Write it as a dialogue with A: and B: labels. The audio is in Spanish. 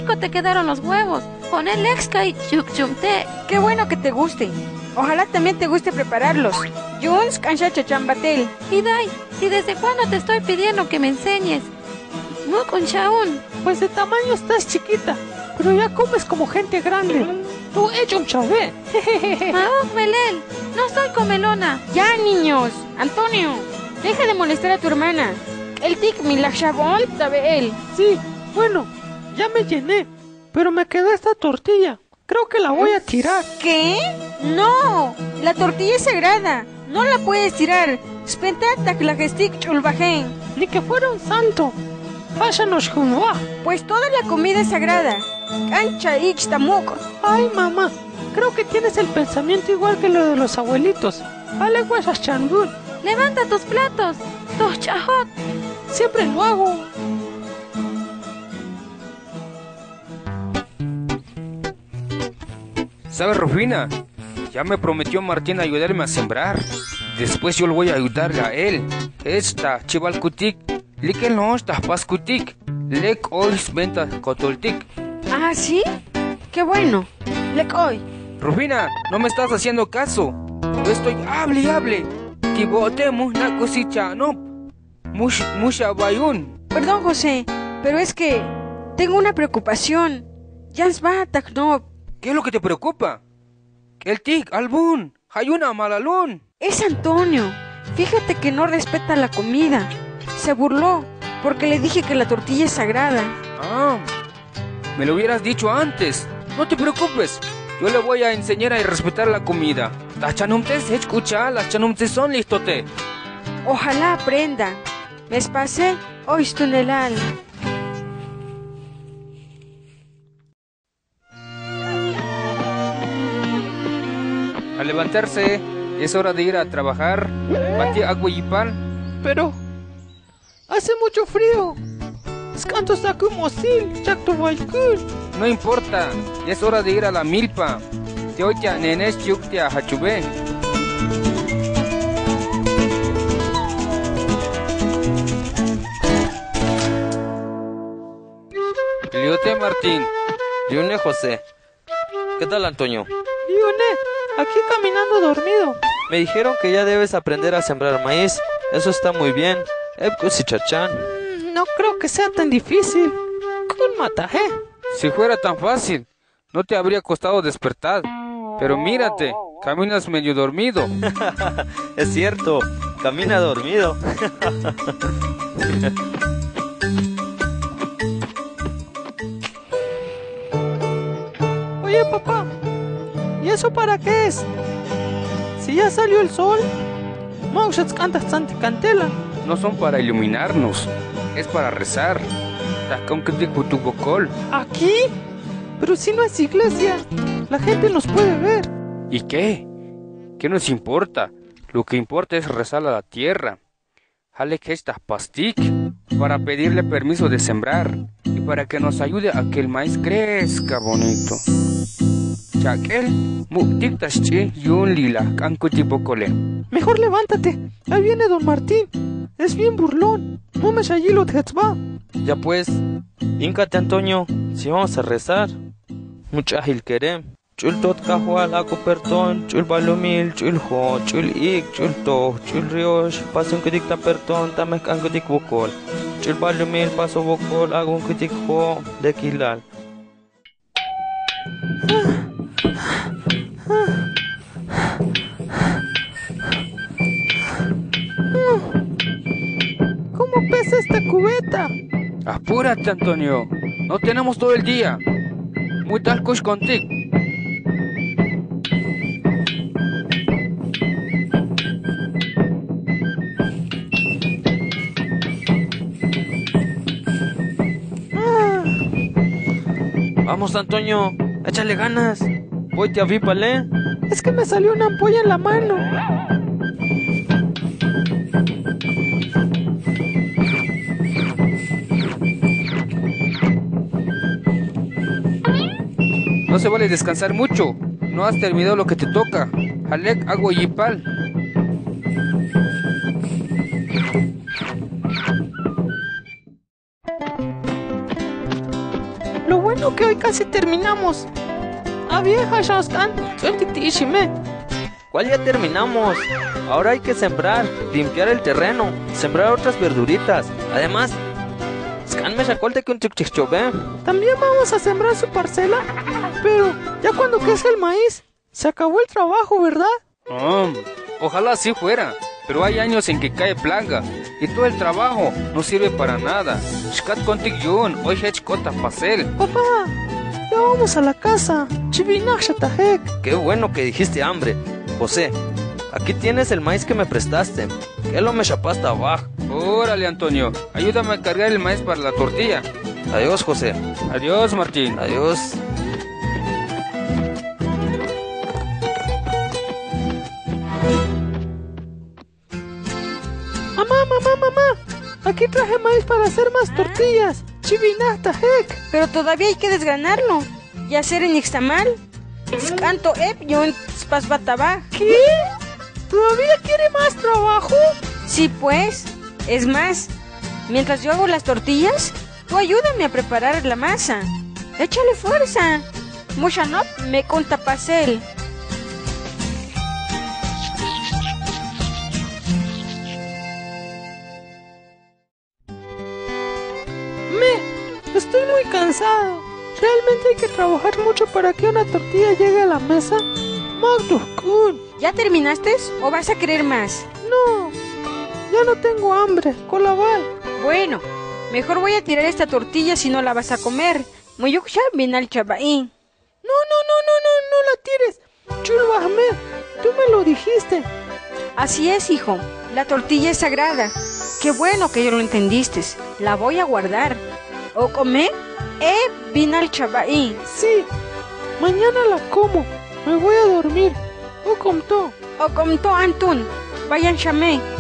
A: rico te quedaron los huevos, con el exca y chucchumte.
B: Qué bueno que te guste. Ojalá también te guste prepararlos. Yuns canchacha chambatel.
A: Y Dai, ¿y desde cuándo te estoy pidiendo que me enseñes? Mukun chaun.
C: Pues de tamaño estás chiquita, pero ya comes como gente grande. Tú hecho un chavé.
A: Maok Melel, no soy comelona.
B: Ya, niños. Antonio, deja de molestar a tu hermana. El tic milachabol sabe él.
C: Sí, bueno, ya me llené, pero me quedó esta tortilla. Creo que la voy a tirar.
B: ¿Qué? No, la tortilla es sagrada. No la puedes tirar. Spentatak la gestic chulbajen.
C: Ni que fuera un santo. Váyanos junua.
B: Pues toda la comida es sagrada. Cancha ich tamuk.
C: Ay, mamá, creo que tienes el pensamiento igual que lo de los abuelitos. Ale huesas chandul.
A: Levanta tus platos, tus chajot.
C: Siempre lo hago.
D: ¿Sabes, Rufina? Ya me prometió Martín ayudarme a sembrar. Después yo le voy a ayudar a él. Esta, chivalcutic, liken no esta pascutic, lek ois venta cotoltic.
B: Ah, ¿sí? Qué bueno. Lecoy.
D: Rufina, no me estás haciendo caso. Yo estoy hable y hable. Tibotemos una cosita, no. Musha bayun.
B: Perdón, José, pero es que tengo una preocupación. Jans va taknob.
D: ¿Qué es lo que te preocupa? El tic, albun, hayuna malalun.
B: Es Antonio. Fíjate que no respeta la comida. Se burló porque le dije que la tortilla es sagrada.
D: Ah, me lo hubieras dicho antes. No te preocupes. Yo le voy a enseñar a respetar la comida. Las chanumtes escucha, las chanumtes son listote.
B: Ojalá aprenda. Me pasé hoy tunelal.
D: Al levantarse, es hora de ir a trabajar. Bati agua y pan.
C: Pero hace mucho frío. Escanto saco mosil, chacto baikul.
D: No importa, ya es hora de ir a la milpa. Te oitia nenes chuktia hachube. Liote Martín.
E: Lione José. ¿Qué tal, Antonio?
C: Lione, aquí caminando dormido.
E: Me dijeron que ya debes aprender a sembrar maíz. Eso está muy bien. Epkus y chachán.
C: No creo que sea tan difícil. Con mataje.
D: Si fuera tan fácil, no te habría costado despertar. Pero mírate, caminas medio dormido.
E: Es cierto, camina dormido.
C: Oye, papá, ¿y eso para qué es? Si ya salió el sol, Maushats cantas tanti cantela.
D: No son para iluminarnos, es para rezar.
C: ¿Aquí? Pero si no es iglesia, la gente nos puede ver.
D: ¿Y qué? ¿Qué nos importa? Lo que importa es rezar a la tierra. Jale que estas pastic para pedirle permiso de sembrar y para que nos ayude a que el maíz crezca bonito. Chakel, muktik taschi yun lila kankutipokole.
C: Mejor levántate, ahí viene don Martín. Es bien burlón. No me shayilo tetzba.
E: Ya pues, híncate, Antonio, si vamos a rezar. Mucha ágil querem. Chul tot kahual ako perton, chul balumil, chul ho, chul ik, chul to, chul riosh, paso un kudik ta perton, tamek ang kudik bukol. Chul balumil, paso bukol, agong kudik ho, de kilal.
C: ¿Cómo pesa esta cubeta?
D: Apúrate, Antonio. No tenemos todo el día. Muy talcos contigo.
E: Vamos, Antonio, échale ganas. Voy te avípale.
C: Es que me salió una ampolla en la mano.
D: No se vale descansar mucho. No has terminado lo que te toca. Jalek, agua y pal.
C: Lo bueno bueno que hoy casi terminamos. Vieja, Shoskan,
E: ¿Cuál ya terminamos? Ahora hay que sembrar, limpiar el terreno, sembrar otras verduritas. Además, Scan me chacolte que un chichchobe.
C: También vamos a sembrar su parcela, pero ya cuando crezca el maíz, se acabó el trabajo, ¿verdad?
D: Ojalá así fuera, pero hay años en que cae plaga y todo el trabajo no sirve para nada. Shkat kontik yun, hoy hech kota pasel.
C: Papá, ya vamos a la casa. Chivinach shatajek.
E: Qué bueno que dijiste hambre. José, aquí tienes el maíz que me prestaste. ¿Qué lo me chapaste abajo?
D: Órale, Antonio, ayúdame a cargar el maíz para la tortilla.
E: Adiós, José.
D: Adiós, Martín.
E: Adiós.
C: Mamá, aquí traje maíz para hacer más tortillas. Chivinachtajek.
B: Pero todavía hay que desgranarlo y hacer en nixtamal. Canto y un spasbatabaj.
C: ¿Qué? ¿Todavía quiere más trabajo?
B: Sí, pues. Es más, mientras yo hago las tortillas, tú ayúdame a preparar la masa. Échale fuerza. Mushanop me conta pasel.
C: Estoy muy cansado. ¿Realmente hay que trabajar mucho para que una tortilla llegue a la mesa? Magdukun.
B: ¿Ya terminaste o vas a querer más?
C: No, ya no tengo hambre. Colabal.
B: Bueno, mejor voy a tirar esta tortilla si no la vas a comer. Muyuksha binal chabaín.
C: No la tires. Chulba Ahmed, tú me lo dijiste.
B: Así es, hijo. La tortilla es sagrada. Qué bueno que ya lo entendiste. La voy a guardar. ¿O come? Binal chabaín.
C: Sí, mañana la como. Me voy a dormir. O comto.
B: O comto Antun. Vayan chamé.